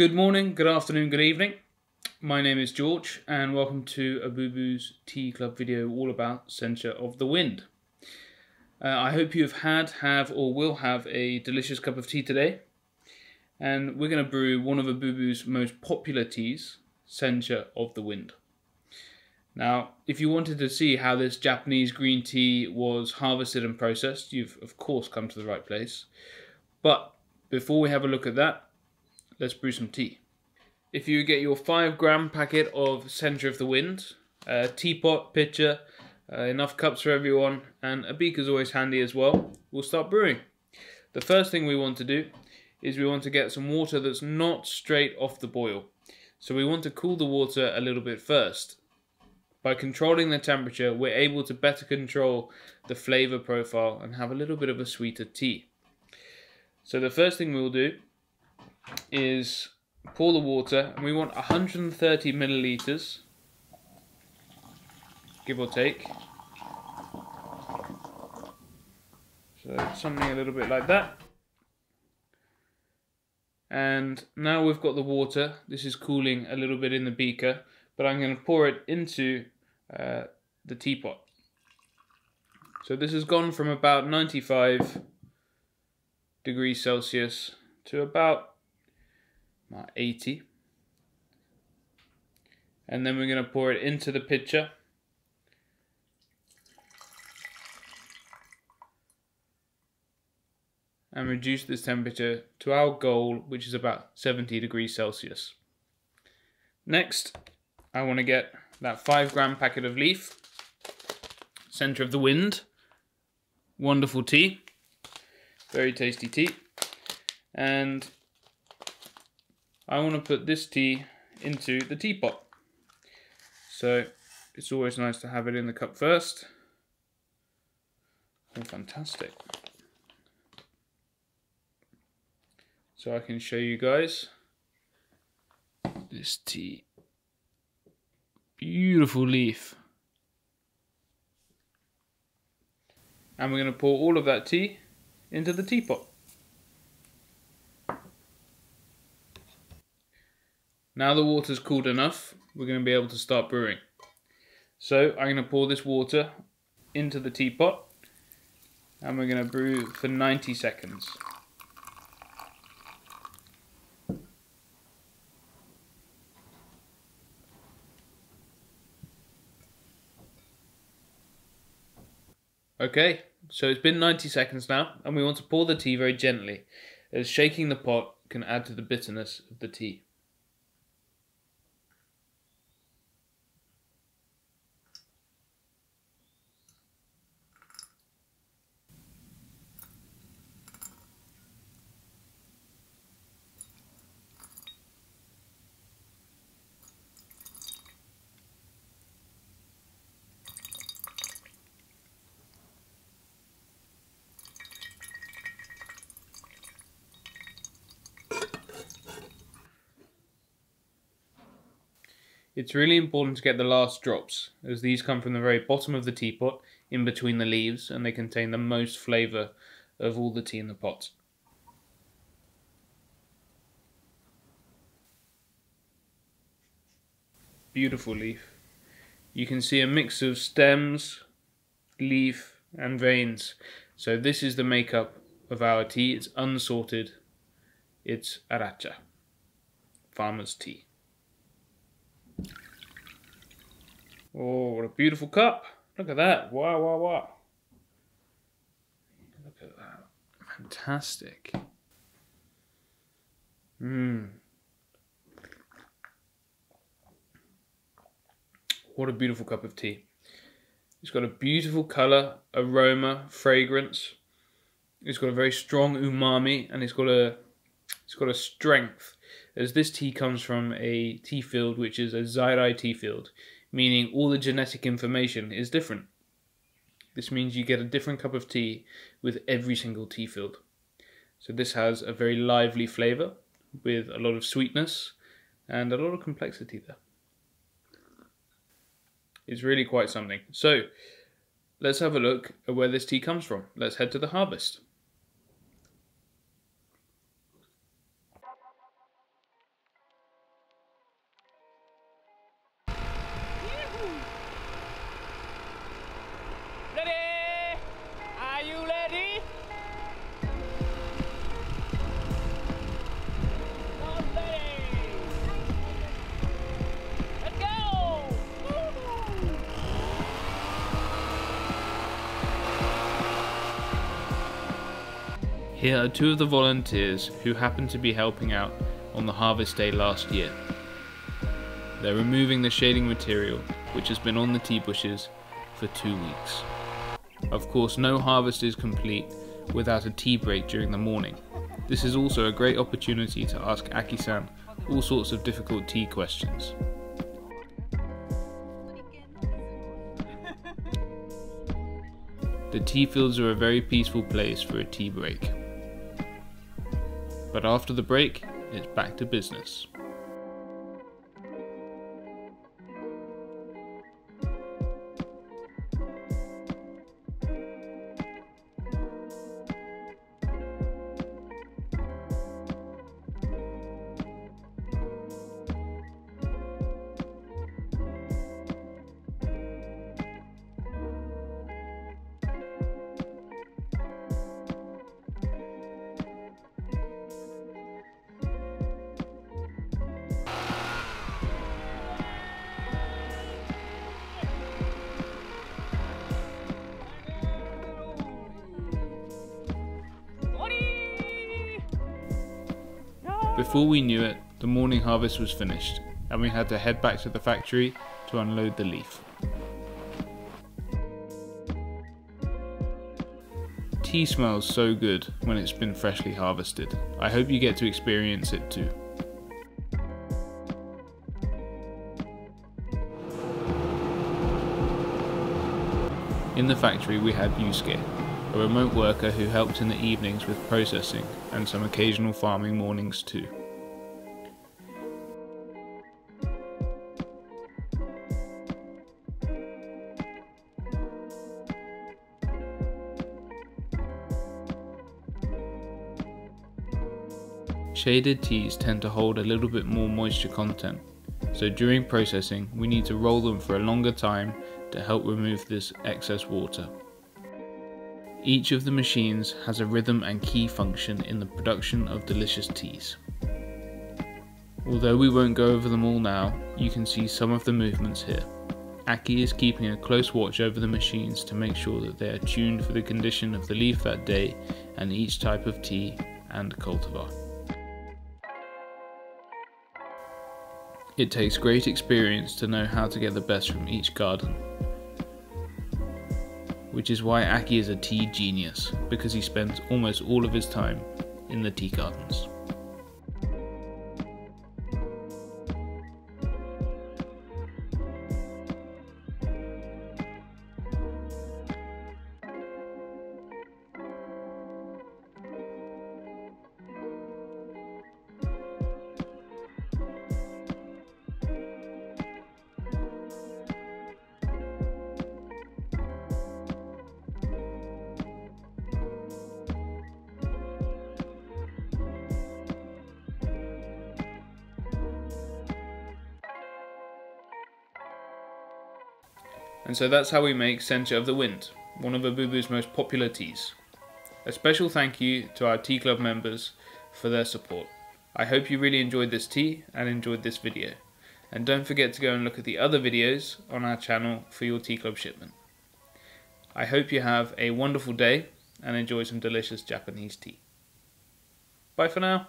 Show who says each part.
Speaker 1: Good morning, good afternoon, good evening. My name is George and welcome to Abubu's Tea Club video all about Censure of the Wind. I hope you've have or will have a delicious cup of tea today. And we're going to brew one of Abubu's most popular teas, Censure of the Wind. Now, if you wanted to see how this Japanese green tea was harvested and processed, you've of course come to the right place. But before we have a look at that, let's brew some tea. If you get your 5-gram packet of Censure of the Wind, a teapot, pitcher, enough cups for everyone, and a beaker is always handy as well, we'll start brewing. The first thing we want to do is we want to get some water that's not straight off the boil. So we want to cool the water a little bit first. By controlling the temperature, we're able to better control the flavour profile and have a little bit of a sweeter tea. So the first thing we'll do is pour the water, and we want 130 milliliters, give or take. So something a little bit like that. And now we've got the water. This is cooling a little bit in the beaker, but I'm going to pour it into the teapot. So this has gone from about 95 degrees Celsius to about 80, and then we're going to pour it into the pitcher, and reduce this temperature to our goal, which is about 70 degrees Celsius. Next, I want to get that 5-gram packet of Leaf, Censure of the Wind, wonderful tea, very tasty tea, and I want to put this tea into the teapot. So it's always nice to have it in the cup first. Oh, fantastic. So I can show you guys this tea. Beautiful Leaf. And we're going to pour all of that tea into the teapot. Now the water's cooled enough, we're going to be able to start brewing. So I'm going to pour this water into the teapot, and we're going to brew for 90 seconds. Okay, so it's been 90 seconds now, and we want to pour the tea very gently, as shaking the pot can add to the bitterness of the tea. It's really important to get the last drops, as these come from the very bottom of the teapot, in between the leaves, and they contain the most flavour of all the tea in the pot. Beautiful Leaf. You can see a mix of stems, leaf and veins. So this is the makeup of our tea. It's unsorted. It's Aracha, farmer's tea. Oh, what a beautiful cup. Look at that. Wow, wow, wow. Look at that. Fantastic. What a beautiful cup of tea. It's got a beautiful colour, aroma, fragrance. It's got a very strong umami, and it's got a strength, as this tea comes from a tea field which is a Zairai tea field, meaning all the genetic information is different. This means you get a different cup of tea with every single tea field. So this has a very lively flavour with a lot of sweetness and a lot of complexity there. It's really quite something. So let's have a look at where this tea comes from. Let's head to the harvest. Here are two of the volunteers who happened to be helping out on the harvest day last year. They're removing the shading material which has been on the tea bushes for 2 weeks. Of course, no harvest is complete without a tea break during the morning. This is also a great opportunity to ask Aki-san all sorts of difficult tea questions. The tea fields are a very peaceful place for a tea break. But after the break, it's back to business. Before we knew it, the morning harvest was finished, and we had to head back to the factory to unload the leaf. Tea smells so good when it's been freshly harvested. I hope you get to experience it too. In the factory we had Yusuke, a remote worker who helped in the evenings with processing and some occasional farming mornings too. Shaded teas tend to hold a little bit more moisture content, so during processing we need to roll them for a longer time to help remove this excess water. Each of the machines has a rhythm and key function in the production of delicious teas. Although we won't go over them all now, you can see some of the movements here. Aki is keeping a close watch over the machines to make sure that they are tuned for the condition of the leaf that day and each type of tea and cultivar. It takes great experience to know how to get the best from each garden. Which is why Aki is a tea genius, because he spends almost all of his time in the tea gardens. And so that's how we make Sencha of the Wind, one of Abubu's most popular teas. A special thank you to our tea club members for their support. I hope you really enjoyed this tea and enjoyed this video. And don't forget to go and look at the other videos on our channel for your tea club shipment. I hope you have a wonderful day and enjoy some delicious Japanese tea. Bye for now.